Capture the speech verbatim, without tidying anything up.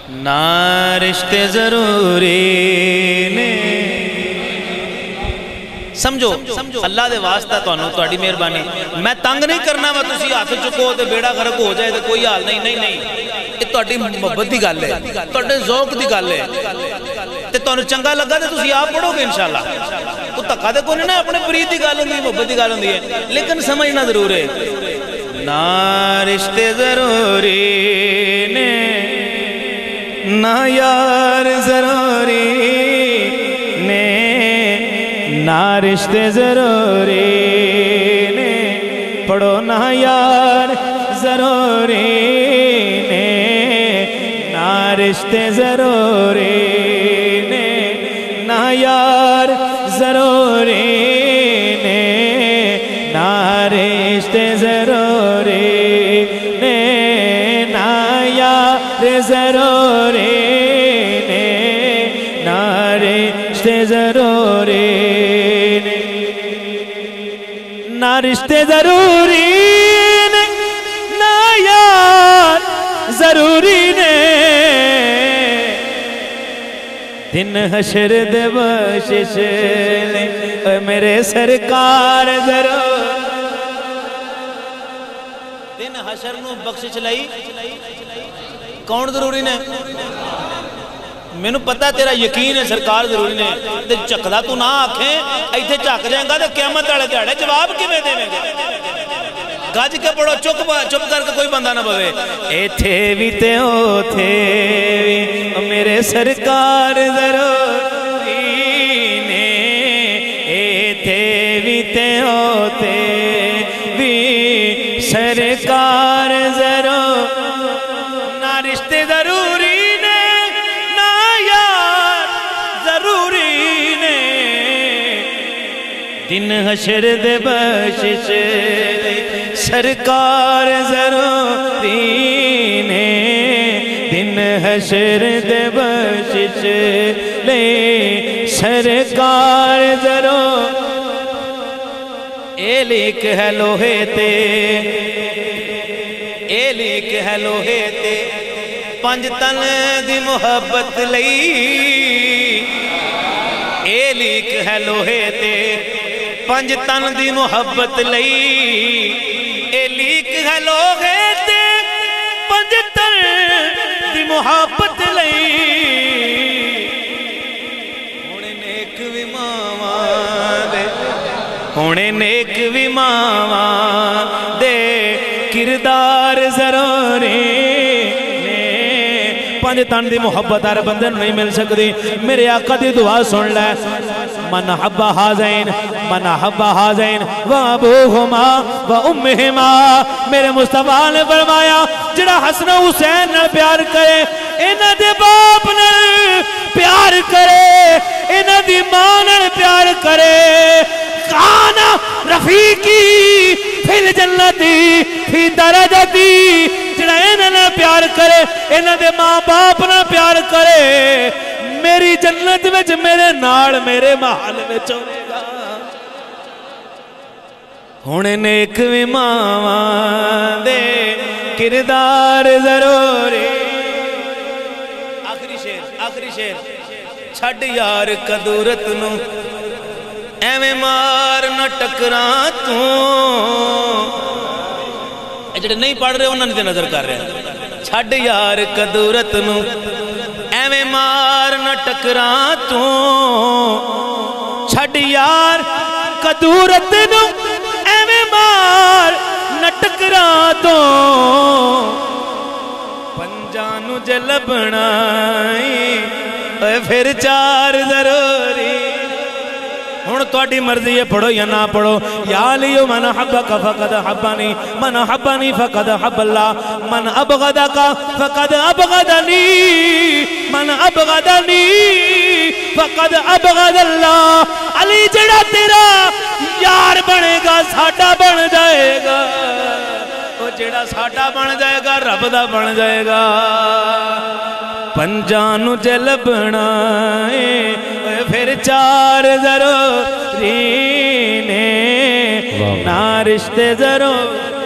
نہ رشتے ضروری نے سمجھو اللہ دے واسطہ تانوں تہاڈی مہربانی میں تنگ نہیں کرنا وا تسی ہاتھ چکو تے بیڑا غرق ہو جائے تے کوئی حال نہیں نہیں نہیں یہ تہاڈی محبت دی گل ہے تہاڈے ذوق دی گل ہے تے تانوں چنگا لگا تے تسی آپ پڑھو گے انشاءاللہ تو تکا دے کوئی نہیں اپنے فرید دی گل ہوندی ہے محبت دی گل ہوندی ہے لیکن سمجھنا ضرور ہے نہ رشتے ضروری نے نہ یار ضروری نے نہ رشتے ضروری نے پڑھو نہ یار ضروری نے نہ رشتے ضروری نے نہ یار ضروری نے نہ رشتے ضروری نے نہ یار ضروری نے نہ رشتے ضروری نہ رشتے ضروری نے نہ یار ضروری نے دن حشر دے بخشش نے اے میرے سرکار ضرور دن حشر نو بخشش لئی کون ضروری نے میں نے پتا تیرا یقین ہے سرکار ضروری نے تے چکدا تو نہ آکھیں ایتھے چک جائیں گا تے قیامت والے دیہاڑے جواب کیویں دیویں گے گج کے پڑھو چپ چپ کر کے کوئی بندہ نہ بوے ایتھے وی تے اوتھے وی میرے سرکار ضروری نے ایتھے وی تے اوتھے وی سرکار ضرور نہ رشتے ضروری دن حشر دے بخشش سرکار ضروری نے دن حشر دے بخشش لے سرکار ضرور اے لکھ ہے لوہے تے اے لکھ ہے لوہے تے پنج تن دی محبت لئی اے لکھ ہے لوہے تے پنج تن دی محبت لئی اے لیک ہے لوہے تے پنج تن دی محبت لئی ہونے نیک وی ماواں دے ہونے نیک وی ماواں دے کردار ضروری پنج تن دی محبت ہر بندے نہیں مل سکتی میرے آقا دی دعا سن لے من حب حازین من حب حازین و ابوہما و امہما میرے مصطفیٰ نے فرمایا جڑا حسن و حسین نہ پیار کرے انہ دے باپ نہ پیار کرے انہ دی ماں نہ پیار کرے کانا رفیقی فی الجنتی فی درجتی جڑا انہ نہ پیار کرے انہ دے ماں باپ نہ پیار کرے میری جنت میں میرے ناڑ میرے محل میں چوڑے گا ہونے نیک وی ماواں دے کردار ضروری آخری شیر آخری شیر چھڑ یار قدورت نو ایویں مار نہ ٹکران تو جڑے نہیں پڑھ رہے انہوں نے نظر کر رہے ہیں چھڑ یار قدورت نو ایویں مار نہ ٹکران تو چھڑ یار قدورت نو ایویں مار نہ ٹکران تو پنجانو جلبنائی پھر چار ضروری ہون توڑی مرضی ہے پڑھو یا نہ پڑھو یا لیو من حبک فقد حبانی من حبانی فقد حب اللہ من ابغدک فقد ابغدنی من ابغدنی فقد ابغد اللہ علی جڑا تیرا یار بنے گا ساٹا بن جائے گا وہ جڑا ساٹا بن جائے گا رب دا بن جائے گا پنجانو جلبنائے پھر چار ضروری نے نہ رشتے ضرور